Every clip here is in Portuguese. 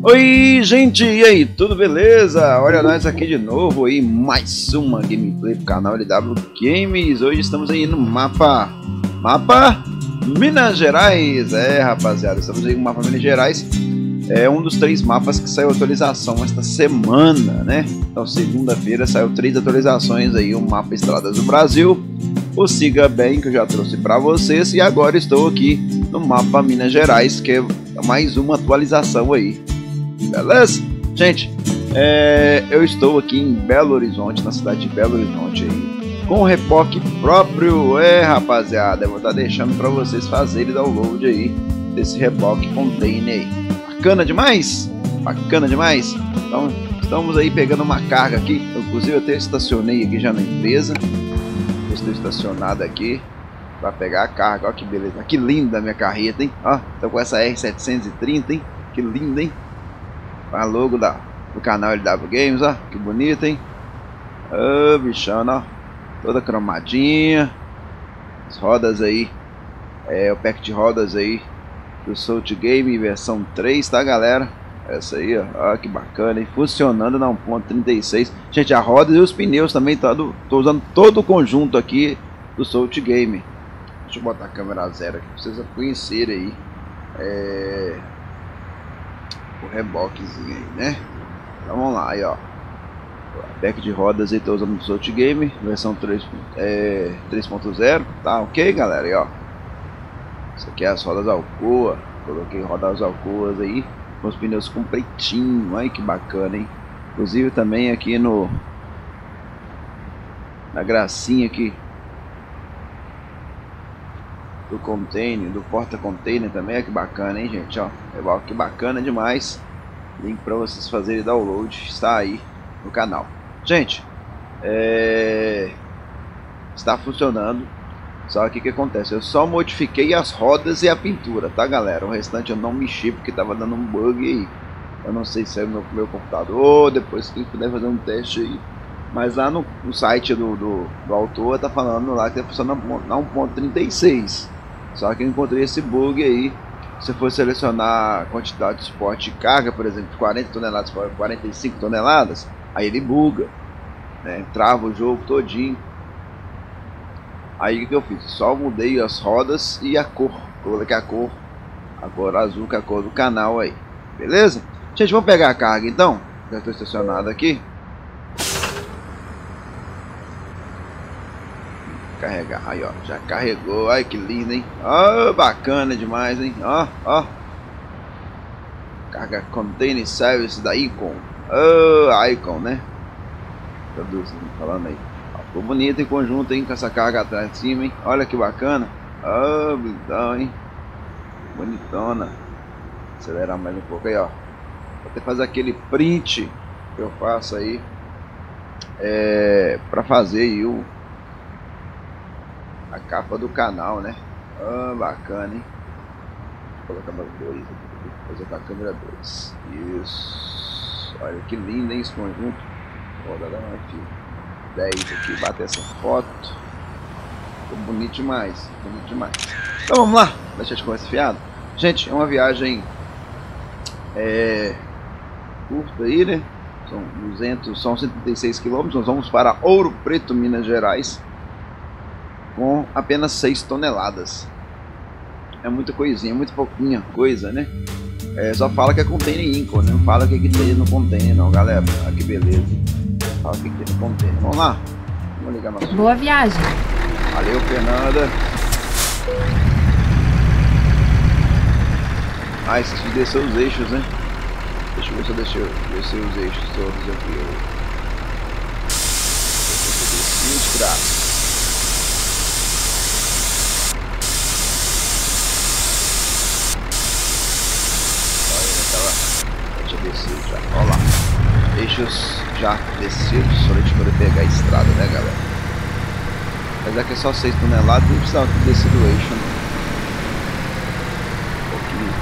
Oi gente, e aí, tudo beleza? Olha nós aqui de novo aí, mais uma gameplay pro canal LW Games. Hoje estamos aí no mapa Minas Gerais. Rapaziada, estamos aí no mapa Minas Gerais. É um dos 3 mapas que saiu atualização esta semana, né? Então segunda-feira saiu 3 atualizações aí, o mapa Estradas do Brasil, o Siga Bem, que eu já trouxe para vocês, e agora estou aqui no mapa Minas Gerais, que é mais uma atualização aí. Beleza? Gente, eu estou aqui em Belo Horizonte, na cidade de Belo Horizonte aí, com o reboque próprio. Rapaziada, eu vou estar deixando para vocês fazerem download aí desse reboque container aí. Bacana demais? Bacana demais? Então, estamos aí pegando uma carga aqui. Inclusive eu até estacionei aqui já na empresa. Estou estacionado aqui para pegar a carga. Olha que beleza, que linda a minha carreta, hein? Ó, tô com essa R730, hein? Que linda, hein? A logo do canal LW Games, ó, que bonita, hein? Ô, bichona, ó, toda cromadinha. As rodas aí, o pack de rodas aí do Salt Game versão 3, tá, galera? Essa aí, ó, que bacana, hein? Funcionando na 1.36. Gente, a roda e os pneus também, tô usando todo o conjunto aqui do Salt Game. Deixa eu botar a câmera zero aqui pra vocês conhecerem aí o reboquezinho aí, né? Então vamos lá, aí ó, pack de rodas aí, tô usando do Salt Game versão 3.0, tá ok, galera? Aí ó, isso aqui é as rodas Alcoa, coloquei rodas Alcoas aí, com os pneus com pretinho, aí que bacana, hein? Inclusive também aqui na gracinha aqui do container, do porta-container também, que bacana, hein, gente, ó, que bacana demais. Link para vocês fazerem download está aí no canal. Gente, está funcionando, só que o que acontece, eu só modifiquei as rodas e a pintura, tá, galera? O restante eu não mexi porque tava dando um bug aí. Eu não sei se é no meu computador, depois quem puder fazer um teste aí. Mas lá no site do autor tá falando lá que tá funcionando na 1.36. Só que eu encontrei esse bug aí. Se for selecionar a quantidade de suporte de carga, por exemplo, de 40 toneladas para 45 toneladas, aí ele buga, né? Trava o jogo todinho. Aí o que eu fiz? Só mudei as rodas e a cor. Coloquei a cor azul, que é a cor do canal aí. Beleza? Gente, vamos pegar a carga então. Já estou estacionado aqui. Carregar, aí ó, já carregou, ai que lindo, hein? Ó, bacana demais, hein? Ó, carga container service da Icon. Icon, né? Traduzindo, falando aí. Ó, ficou bonito em conjunto, hein? Com essa carga atrás de cima, hein? Olha que bacana. Ó, bonitão, hein? Bonitona. Acelerar mais um pouco aí, ó. Vou até fazer aquele print que eu faço aí, pra fazer aí a capa do canal, né? Bacana, hein? Vou colocar mais 2 aqui, vou fazer com a câmera 2. Isso. Olha que lindo, hein, esse conjunto. Vou dar aqui 10 aqui, bater essa foto. Ficou bonito demais, bonito demais. Então vamos lá, deixa eu te conhecer fiado. Gente, é uma viagem curta aí, né? São 136 km. Nós vamos para Ouro Preto, Minas Gerais, com apenas 6 toneladas. É muita coisinha, muito pouquinha coisa, né? Só fala que é container Icon, né? Não fala o que tem no container não, galera. Olha que beleza. Fala o que tem no container. Vamos lá. Vamos ligar nosso... Boa viagem. Valeu, Fernanda. Esqueci de descer os eixos, né? Deixa eu ver se eu descer os eixos todos aqui. Desci os braços. Descido já, olha lá, eixos já descidos, só de poder pegar a estrada, né, galera? Apesar que é só 6 toneladas, não precisava ter descido o eixo, né? Um pouquinho.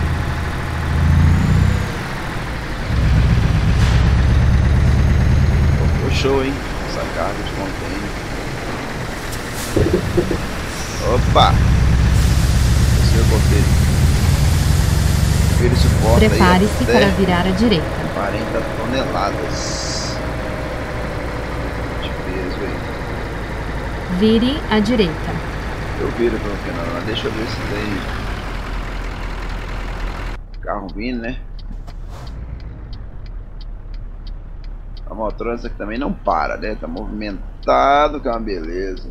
Ficou show, hein? Essa carga de container. Opa! Desceu o container. Ele suporta. Prepare-se para virar à direita. 40 toneladas de peso aí. Vire à direita. Eu viro pelo final, mas deixa eu ver se tem carro vindo, né? A Motrança aqui também não para, né? Tá movimentado, que é uma beleza.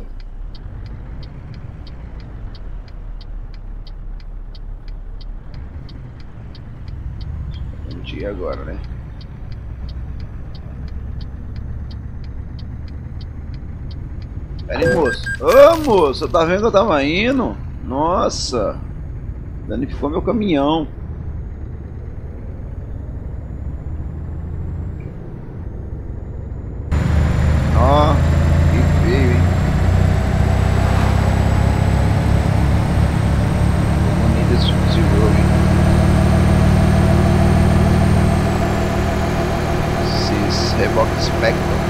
Vamos ir agora, né? Pera aí, moço. Ô, moço, tá vendo que eu tava indo? Nossa! Danificou meu caminhão. Ó, que feio, hein? Bonito esse tipo de jogo, hein? Esses reboques Spectrum.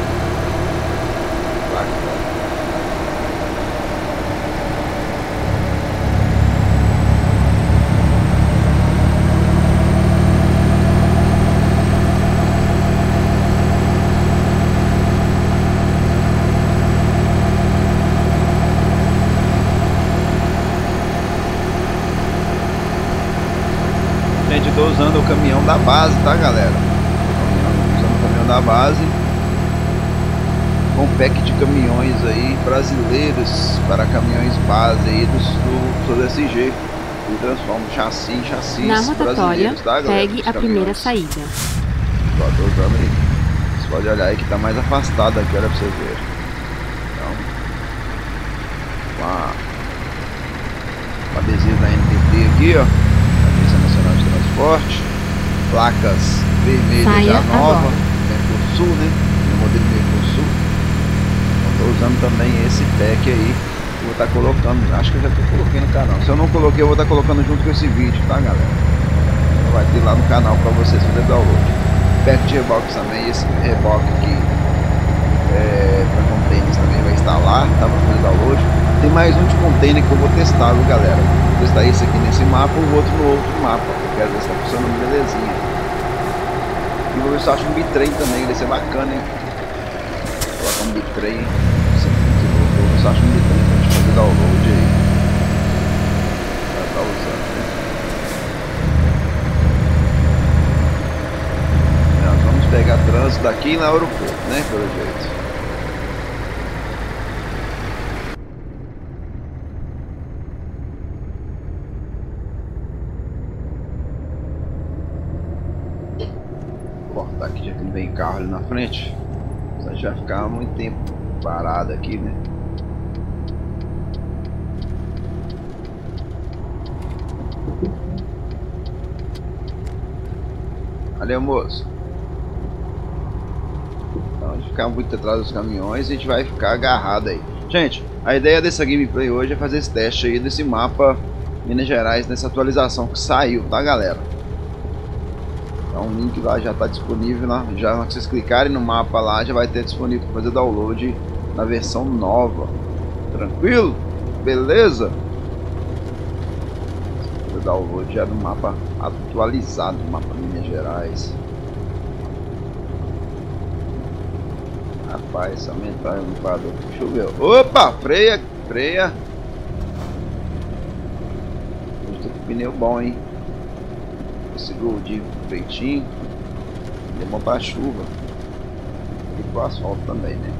Gente, eu tô usando o caminhão da base, tá, galera? Usando o caminhão da base com pack de caminhões aí brasileiros para caminhões base aí do SG. E transforma chassis na rotatória, brasileiros, tá, galera? pegue a primeira saída. Ó, tô usando aí. Você pode olhar aí que tá mais afastado aqui, olha pra você ver. Então, com adesivo da NTT aqui, ó. Nacional de Transporte, placas vermelhas já nova, Mercosul, né? No modelo Mercosul. Estou usando também esse pack aí. Vou estar colocando, acho que eu já coloquei no canal. Se eu não coloquei, eu vou estar colocando junto com esse vídeo, tá, galera? Então vai ter lá no canal para vocês fazer download. Pack de reboques também, esse reboque aqui para containers também vai estar lá, tá? Para fazer download. Tem mais um de container que eu vou testar, viu, galera? Vou testar esse aqui nesse mapa e o outro no outro mapa. Eu quero ver se tá funcionando belezinha. E vou ver se eu acho um bitrem também, vai ser bacana, hein? Vou colocar um bitrem. Vou ver se eu acho um bitrem pra gente fazer download aí. Já tá usando, né? Nós vamos pegar trânsito daqui na aeroporto, né? Pelo jeito. Aqui já tem bem carro ali na frente, a gente vai ficar muito tempo parado aqui, né? Valeu, moço. Então, a gente ficar muito atrás dos caminhões, a gente vai ficar agarrado aí. Gente, a ideia dessa gameplay hoje é fazer esse teste aí desse mapa Minas Gerais, nessa atualização que saiu, tá, galera? Então o link lá já está disponível, né? Já se vocês clicarem no mapa lá, já vai ter disponível para fazer download na versão nova. Tranquilo? Beleza? Fazer download já do mapa atualizado, mapa Minas Gerais. Rapaz, se aumentar o limpador, deixa eu ver. Opa, freia, freia. Hoje tô com pneu bom, hein? Esse Goldinho feitinho, é bom pra chuva e pro asfalto também, né?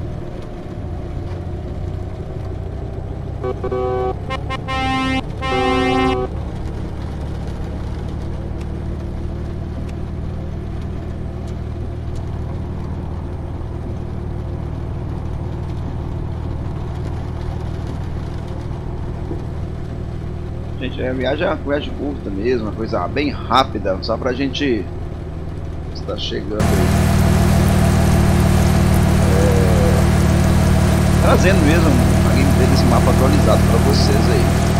Gente, a viagem é uma viagem curta mesmo, uma coisa bem rápida, só pra gente estar chegando aí. Trazendo mesmo a gameplay desse mapa atualizado pra vocês aí.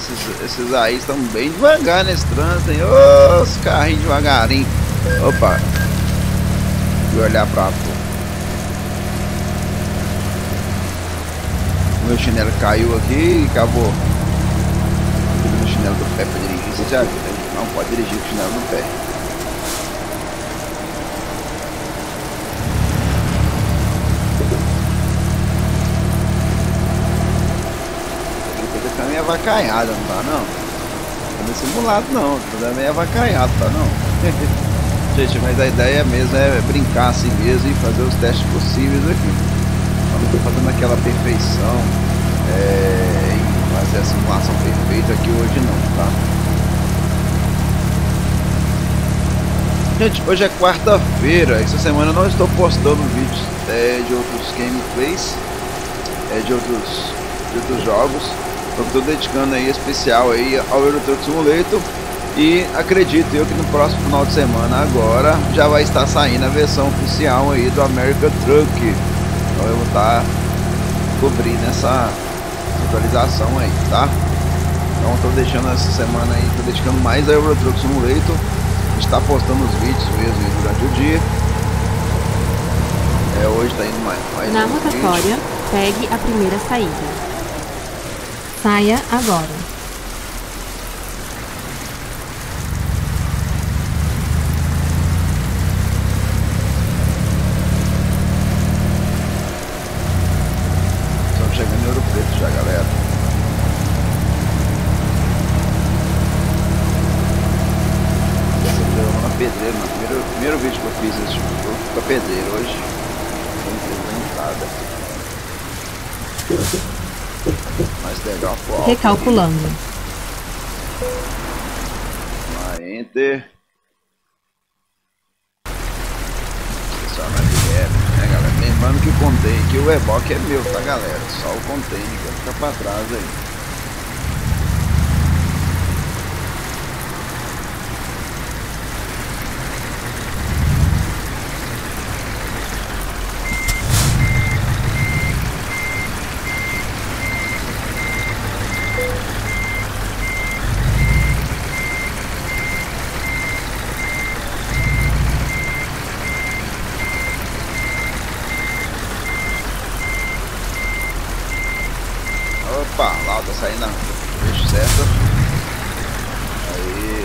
Esses aí estão bem devagar nesse trânsito, hein? Ô, os carrinhos devagarinho. Opa. Vou olhar pra lá. Meu chinelo caiu aqui e acabou. O chinelo do pé pra dirigir, você já viu, né? Não pode dirigir com o chinelo no pé. Ele tá meio avacalhado, não tá não? Não é simulado não, tá meio avacalhado, tá não? Gente, mas a ideia mesmo é brincar assim mesmo e fazer os testes possíveis aqui. Não estou fazendo aquela perfeição e fazer a simulação perfeita aqui hoje não, tá? Gente, hoje é quarta-feira. Essa semana eu não estou postando vídeos de outros gameplays, de outros jogos. Estou dedicando aí especial aí ao Euro Truck Simulator. E acredito eu que no próximo final de semana agora já vai estar saindo a versão oficial aí do American Truck. Então eu vou estar cobrindo essa atualização aí, tá? Então estou deixando essa semana aí, estou dedicando mais a Euro Truck Simulator. A gente está postando os vídeos mesmo aí durante o dia. Hoje está indo mais na rotatória, pegue a primeira saída. Saia agora. Chegando em Ouro Preto já, galera. Essa foi uma pedreira, no primeiro vídeo que eu fiz esse jogo com a pedreira hoje. Foi implementada. Mais legal, pô. Recalculando. Enter. Né, galera? Lembrando que o container, que o reboque é meu, tá, galera? Só o container que vai ficar pra trás aí. Opa, lá tá saindo na eixo certo. Aí.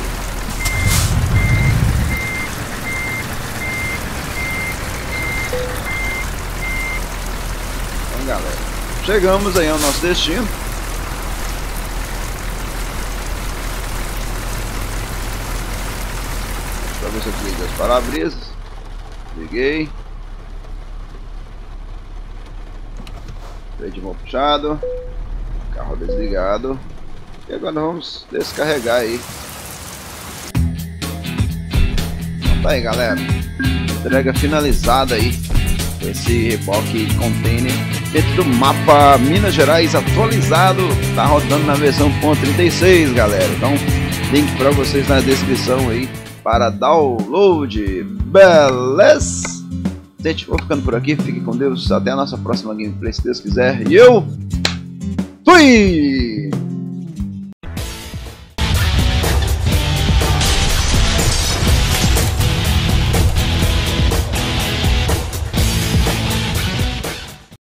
Então, galera, chegamos aí ao nosso destino. Deixa eu ver se eu desliguei os para-brisas. Liguei. Freio de mão puxado. Carro desligado. E agora vamos descarregar aí. Então tá aí, galera. Entrega finalizada aí. Esse reboque container dentro do mapa Minas Gerais atualizado. Tá rodando na versão .36, galera. Então, link para vocês na descrição aí para download. Beleza? Gente, vou ficando por aqui. Fique com Deus. Até a nossa próxima gameplay, se Deus quiser. E eu fui!